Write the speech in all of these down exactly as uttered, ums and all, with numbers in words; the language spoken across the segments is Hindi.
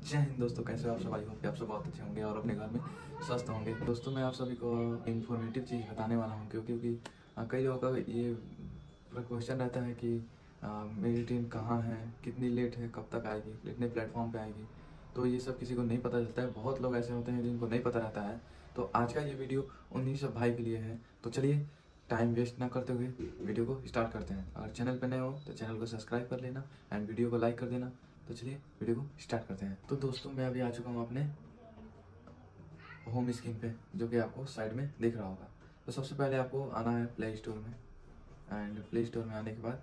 जय हिंद दोस्तों, कैसे हो आप सब। आई होप कि आप सब बहुत अच्छे होंगे और अपने घर में स्वस्थ होंगे। दोस्तों मैं आप सभी को इन्फॉर्मेटिव चीज़ बताने वाला हूँ क्योंकि क्योंकि कई लोगों का ये क्वेश्चन रहता है कि आ, मेरी ट्रेन कहाँ है, कितनी लेट है, कब तक आएगी, कितने प्लेटफॉर्म पे आएगी। तो ये सब किसी को नहीं पता चलता है। बहुत लोग ऐसे होते हैं जिनको नहीं पता रहता है। तो आज का ये वीडियो उन्हीं सब भाई के लिए है। तो चलिए टाइम वेस्ट ना करते हुए वीडियो को स्टार्ट करते हैं। अगर चैनल पर नए हो तो चैनल को सब्सक्राइब कर लेना एंड वीडियो को लाइक कर देना। तो चलिए वीडियो को स्टार्ट करते हैं। तो दोस्तों मैं अभी आ चुका हूँ अपने होम स्क्रीन पे, जो कि आपको साइड में दिख रहा होगा। तो सबसे पहले आपको आना है प्ले स्टोर में एंड प्ले स्टोर में आने के बाद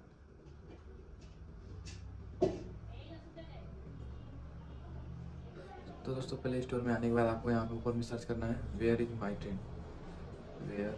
तो दोस्तों प्ले स्टोर में आने के बाद आपको यहाँ पे ऊपर में सर्च करना है where is my train, where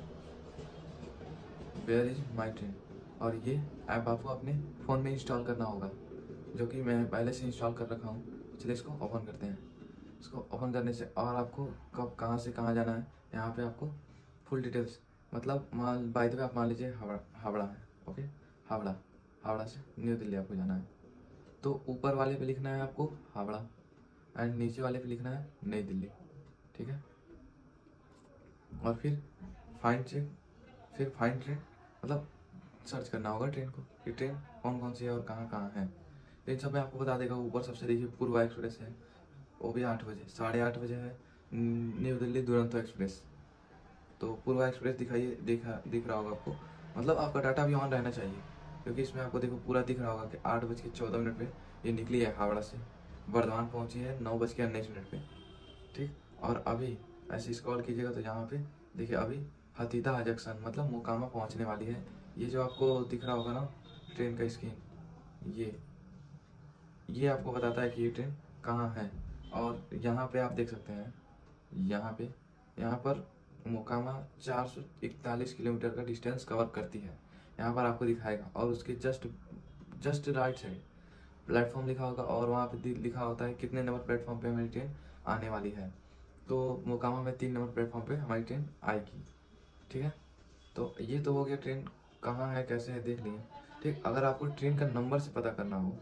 where is my train. और ये ऐप आपको अपने फ़ोन में इंस्टॉल करना होगा, जो कि मैं पहले से इंस्टॉल कर रखा हूँ। चलिए इसको ओपन करते हैं। इसको ओपन करने से और आपको कब कहाँ से कहाँ जाना है, यहाँ पे आपको फुल डिटेल्स, मतलब मान बाय द वे आप मान लीजिए हावड़ा हावड़ा है, ओके, हावड़ा हावड़ा से न्यू दिल्ली आपको जाना है। तो ऊपर वाले पे लिखना है आपको हावड़ा एंड नीचे वाले पे लिखना है नई दिल्ली, ठीक है। और फिर फाइंड चेक, फिर फाइंड ट्रेन, मतलब सर्च करना होगा ट्रेन को कि ट्रेन कौन कौन सी है और कहाँ कहाँ है। इन सब में आपको बता देगा। ऊपर सबसे देखिए पूर्वा एक्सप्रेस है, वो भी आठ बजे साढ़े आठ बजे है। न्यू दिल्ली दुरंतो एक्सप्रेस, तो पूर्वा एक्सप्रेस दिखाइए दिखा दिख रहा होगा आपको। मतलब आपका डाटा भी ऑन रहना चाहिए क्योंकि इसमें आपको देखो पूरा दिख रहा होगा कि आठ बज के चौदह मिनट पे ये निकली है हावड़ा से, बर्धमान पहुंची है नौ बज के उन्नीस मिनट पे, ठीक। और अभी ऐसे स्क्रॉल कीजिएगा तो यहाँ पे देखिए अभी हतीदा जंक्शन मतलब मोकामा पहुँचने वाली है। ये जो आपको दिख रहा होगा ना ट्रेन का स्क्रीन, ये ये आपको बताता है कि ये ट्रेन कहाँ है। और यहाँ पे आप देख सकते हैं, यहाँ पे यहाँ पर मोकामा चार सौ इकतालीस किलोमीटर का डिस्टेंस कवर करती है, यहाँ पर आपको दिखाएगा। और उसके just just right side platform लिखा होगा और वहाँ पे लिखा होता है कितने नंबर प्लेटफॉर्म पे हमारी ट्रेन आने वाली है। तो मोकामा में तीन नंबर प्लेटफॉर्म पे हमारी ट्रेन आएगी, ठीक है। तो ये तो हो गया ट्रेन कहाँ है कैसे है देख लिए, ठीक। अगर आपको ट्रेन का नंबर से पता करना हो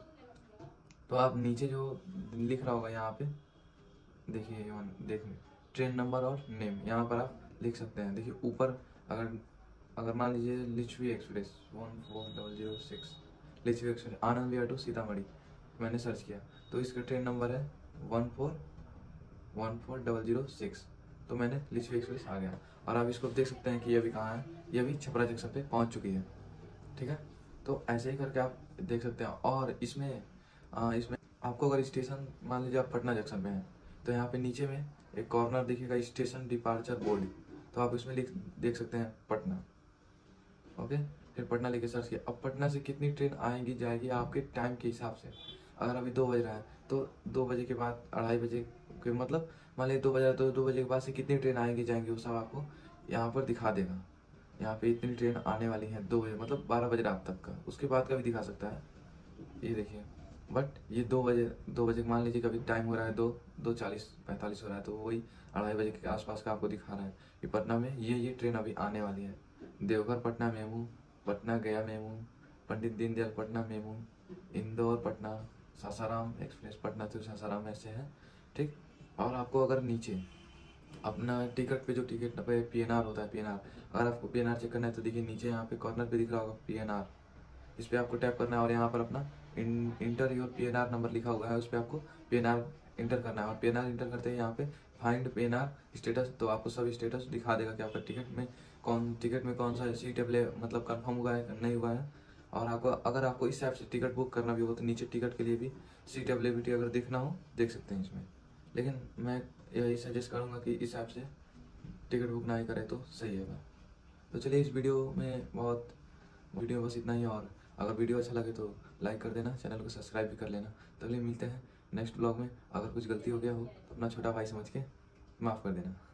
तो आप नीचे जो लिख रहा होगा यहाँ पे देखिए, देखिए ट्रेन नंबर और नेम, यहाँ पर आप लिख सकते हैं। देखिए ऊपर अगर अगर मान लीजिए Lichchhavi express one four double zero six Lichchhavi express Anand Vihar to Sitamarhi मैंने सर्च किया तो इसका ट्रेन नंबर है one four one four double zero six. तो मैंने लिच्छवी एक्सप्रेस आ गया और आप इसको देख सकते हैं कि ये अभी कहाँ है, ये अभी छपरा जंक्शन पे पहुँच चुकी है, ठीक है। तो ऐसे ही करके आप देख सकते हैं। और इसमें आ, इसमें आपको अगर स्टेशन मान लीजिए आप पटना जंक्शन पे हैं तो यहाँ पे नीचे में एक कॉर्नर दिखेगा स्टेशन डिपार्चर बोर्ड, तो आप इसमें लिख देख सकते हैं पटना, ओके। फिर पटना लेके सर्च किया। अब पटना से कितनी ट्रेन आएगी जाएगी आपके टाइम के हिसाब से। अगर अभी दो बज रहा है तो दो बजे के बाद अढ़ाई बजे के मतलब मान लीजिए दो बजे तो दो बजे के बाद से कितनी ट्रेन आएंगी जाएंगी वो सब आपको यहाँ पर दिखा देगा। यहाँ पे इतनी ट्रेन आने वाली है दो बजे मतलब बारह बजे रात तक का, उसके बाद का भी दिखा सकता है, ये देखिए। बट ये दो बजे दो बजे मान लीजिए कभी टाइम हो रहा है दो दो चालीस पैंतालीस हो रहा है तो वही अढ़ाई बजे के आसपास का आपको दिखा रहा है कि पटना में ये ये ट्रेन अभी आने वाली है। Deoghar Patna MEMU, Patna Gaya MEMU, Pandit Deendayal Patna MEMU, Indore Patna, Sasaram express Patna to Sasaram ऐसे है, ठीक। और आपको अगर नीचे अपना टिकट पे जो टिकट पे पी एन आर होता है, पी एन आर अगर आपको पी एन आर चेक करना है तो देखिए नीचे यहाँ पे कॉर्नर पे दिख रहा होगा पी एन आर, इस पर आपको टैप करना है और यहाँ पर अपना enter your P N R number लिखा हुआ है, उस पर आपको पी एन आर इंटर करना है। और पी एन आर इंटर करते हैं यहाँ पे find P N R status, तो आपको सब स्टेटस दिखा देगा कि आपका टिकट में कौन टिकट में कौन सा सीट अवेलेबल मतलब कंफर्म हुआ है नहीं हुआ है। और आपको अगर आपको इस ऐप से टिकट बुक करना भी हो तो नीचे टिकट के लिए भी सीट अवेलेबिलिटी अगर देखना हो देख सकते हैं इसमें। लेकिन मैं यही सजेस्ट करूँगा कि इस ऐप से टिकट बुक ना ही करें तो सही होगा। तो चलिए इस वीडियो में बहुत वीडियो बस इतना ही। और अगर वीडियो अच्छा लगे तो लाइक कर देना, चैनल को सब्सक्राइब भी कर लेना। तो अगले मिलते हैं नेक्स्ट ब्लॉग में। अगर कुछ गलती हो गया हो तो अपना छोटा भाई समझ के माफ़ कर देना।